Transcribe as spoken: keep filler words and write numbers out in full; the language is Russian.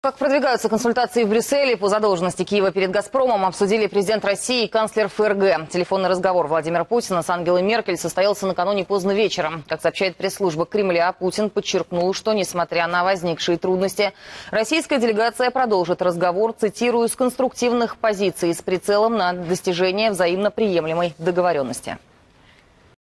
Как продвигаются консультации в Брюсселе по задолженности Киева перед «Газпромом», обсудили президент России и канцлер ФРГ. Телефонный разговор Владимира Путина с Ангелой Меркель состоялся накануне поздно вечером. Как сообщает пресс-служба Кремля, Путин подчеркнул, что, несмотря на возникшие трудности, российская делегация продолжит разговор, цитирую, с конструктивных позиций с прицелом на достижение взаимно приемлемой договоренности.